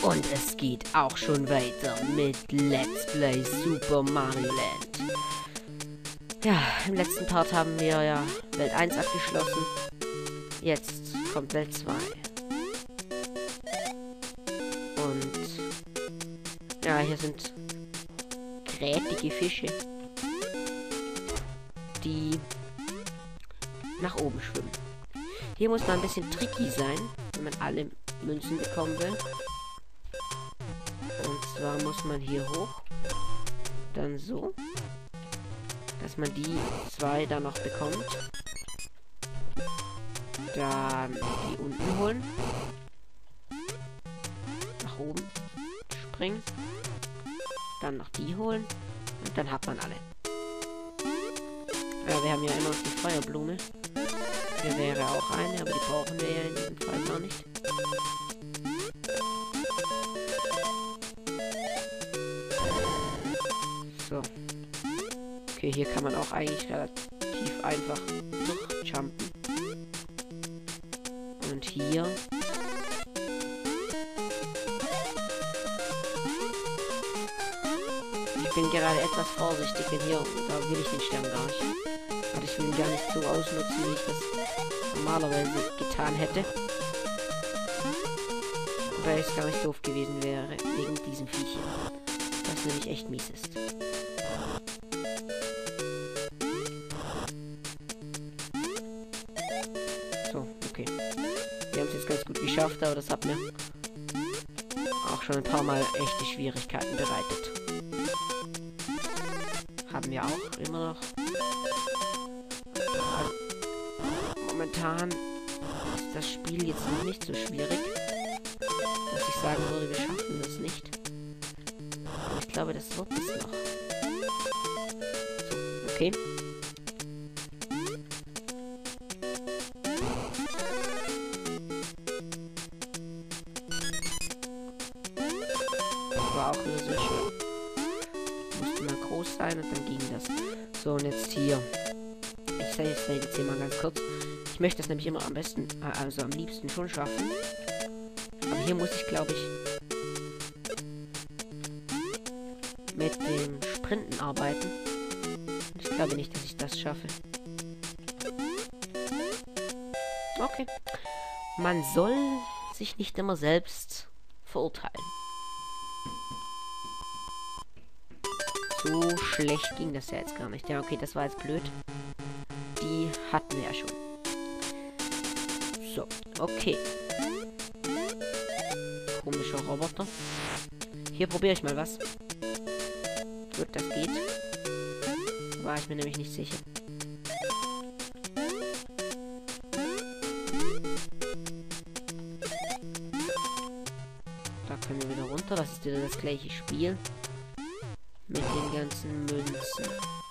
Und es geht auch schon weiter mit Let's Play Super Mario Land. Ja, im letzten Part haben wir ja Welt 1 abgeschlossen. Jetzt kommt Welt 2. Und ja, hier sind grätige Fische, die nach oben schwimmen. Hier muss man ein bisschen tricky sein, wenn man alle Münzen bekommen will. Und zwar muss man hier hoch, dann so, dass man die zwei dann noch bekommt. Dann die unten holen. Nach oben springen. Dann noch die holen. Und dann hat man alle. Ja, wir haben ja immer noch die Feuerblume. Hier wäre auch eine, aber die brauchen wir ja in diesem Fall gar nicht. So. Okay, hier kann man auch eigentlich relativ einfach durchjumpen. Und hier. Ich bin gerade etwas vorsichtig, denn hier, da will ich den Stern gar nicht. Aber ich will ihn gar nicht so ausnutzen, wie ich das normalerweise getan hätte. Wobei es gar nicht doof gewesen wäre, wegen diesem Viech hier. Das nämlich echt mies ist. So, okay. Wir haben es jetzt ganz gut geschafft, aber das hat mir auch schon ein paar Mal echte Schwierigkeiten bereitet. Haben wir auch immer noch. Also, momentan ist das Spiel jetzt noch nicht so schwierig, dass ich sagen würde, wir schaffen das nicht. Aber ich glaube, das wird es noch. So, okay. Das war auch wieder so schön. Musste mal groß sein und dann ging das. So, und jetzt hier. Ich sage jetzt hier mal ganz kurz. Ich möchte das nämlich immer am besten, also am liebsten schon schaffen. Aber hier muss ich, glaube ich, mit dem Sprinten arbeiten. Und ich glaube nicht, dass ich das schaffe. Okay. Man soll sich nicht immer selbst verurteilen. So schlecht ging das ja jetzt gar nicht. Ja, okay, das war jetzt blöd. Die hatten wir ja schon. So, okay. Komischer Roboter. Hier probiere ich mal was. Gut, das geht. War ich mir nämlich nicht sicher. Da können wir wieder runter. Das ist wieder das gleiche Spiel. Mit den ganzen Münzen.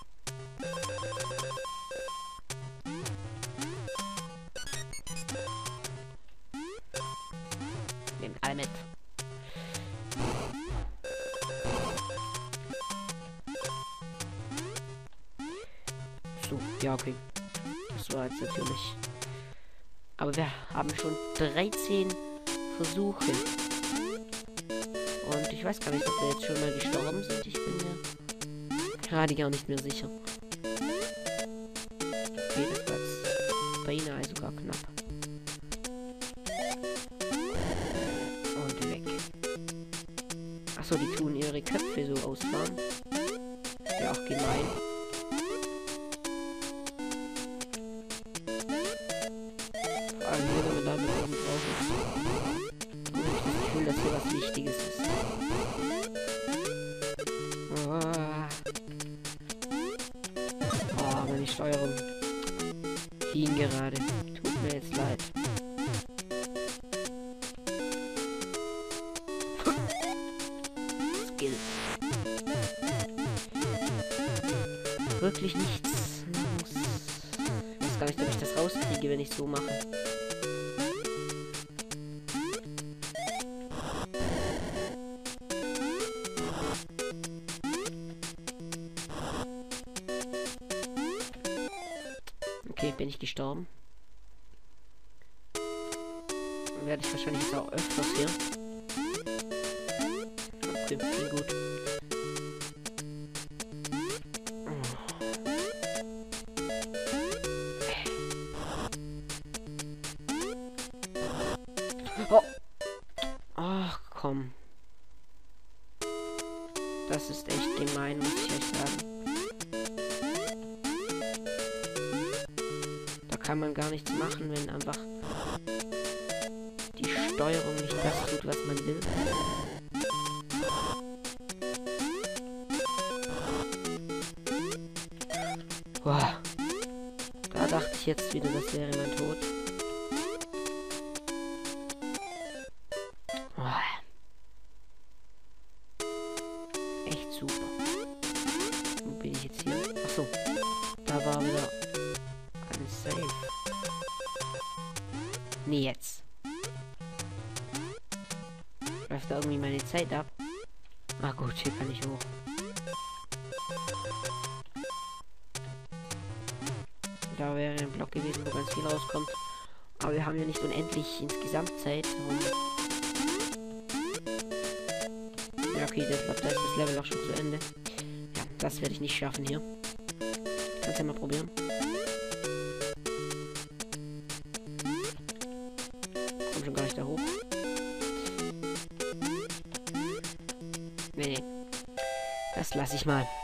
Nehmen alle mit. So, ja, okay. Das war jetzt natürlich. Aber wir haben schon 13 Versuche. Und ich weiß gar nicht, ob wir jetzt schon mal gestorben sind. Ich bin mir gerade gar nicht mehr sicher. Okay, das war jetzt beinahe sogar knapp. Und weg. Achso, die tun ihre Köpfe so ausfahren. Ist ja auch gemein. Vor allem hier, wenn man da mit oben drauf ist. Und ich habe das Gefühl, dass hier was Wichtiges ist. Oh, meine Steuerung ging gerade. Tut mir jetzt leid. Skill. Wirklich nichts. Ich weiß gar nicht, ob ich das rauskriege, wenn ich so mache. Okay, bin ich gestorben. Dann werde ich wahrscheinlich jetzt auch öfters hier. Okay, klingt gut. Oh. Ach, komm. Das ist echt gemein, muss ich echt sagen. Da kann man gar nichts machen, wenn einfach die Steuerung nicht das tut, was man will. Boah. Da dachte ich jetzt wieder, das wäre mein Tod. Boah. Echt super. Wo bin ich jetzt hier? Achso. Da war wieder ein Save. Nee, jetzt. Läuft da irgendwie meine Zeit ab? Ah gut, hier kann ich hoch. Da wäre ein Block gewesen, wo ganz viel rauskommt. Aber wir haben ja nicht unendlich insgesamt Zeit. Ja, okay, da ist das Level auch schon zu Ende. Ja, das werde ich nicht schaffen hier. Kannst ja mal probieren. Komm schon gar nicht da hoch. Nee. Das lasse ich mal.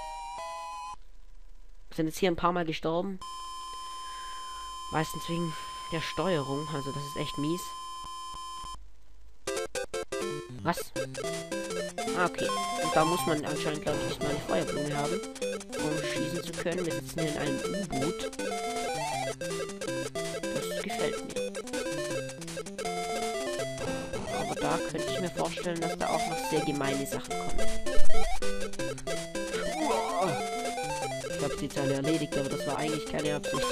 Wir sind jetzt hier ein paar Mal gestorben. Meistens wegen der Steuerung. Also das ist echt mies. Was? Ah, okay. Und da muss man anscheinend, glaube ich, nicht mal eine Feuerblume haben, um schießen zu können. Wir sitzen hier in einem U-Boot. Das gefällt mir. Aber da könnte ich mir vorstellen, dass da auch noch sehr gemeine Sachen kommen. Ich habe sie jetzt alle erledigt, aber das war eigentlich keine Absicht.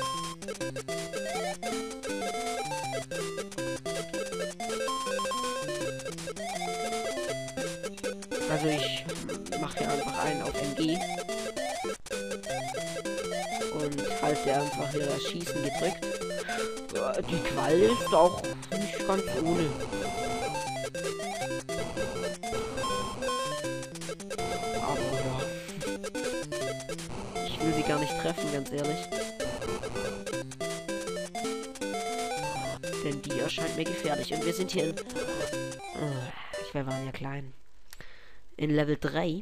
Also ich mache hier einfach einen auf MG und halte einfach hier das Schießen gedrückt. Die Qual ist auch nicht ganz ohne. Aber ja. Ich will sie gar nicht treffen, ganz ehrlich. Denn die erscheint mir gefährlich. Und wir sind hier in... wir waren ja klein. In Level 3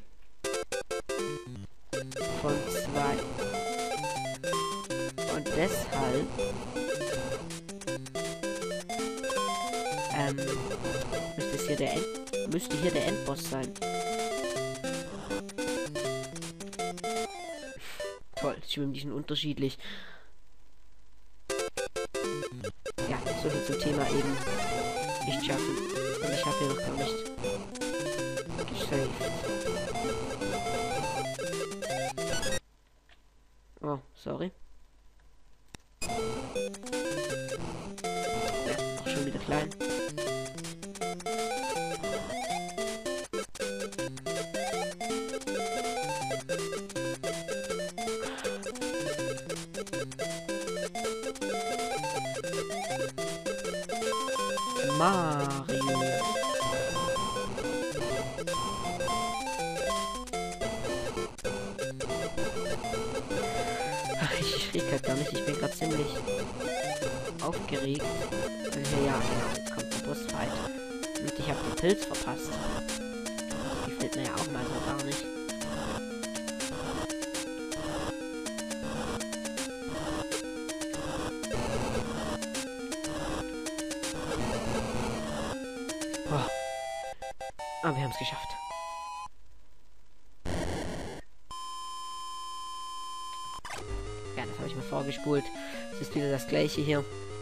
von 2. Und deshalb müsste hier der Endboss sein. Toll, die sind unterschiedlich. Ja, so viel zum Thema eben nicht schaffen. Und ich habe hier noch gar nicht gesaved. Oh, sorry. Ja, auch schon wieder klein. Mario. Ach, ich krieg halt gar nicht. Ich bin gerade ziemlich aufgeregt. Ja, genau. Jetzt kommt der Bossfight. Und ich habe den Pilz verpasst. Das gefällt mir ja auch mal so gar nicht. Oh. Aber wir haben es geschafft. Ja, das habe ich mir vorgespult. Es ist wieder das gleiche hier.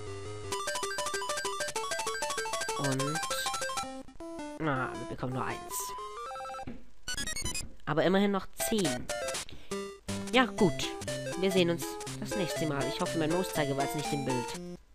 Und... wir bekommen nur 1. Aber immerhin noch 10. Ja, gut. Wir sehen uns das nächste Mal. Ich hoffe, mein Mauszeiger war jetzt nicht im Bild.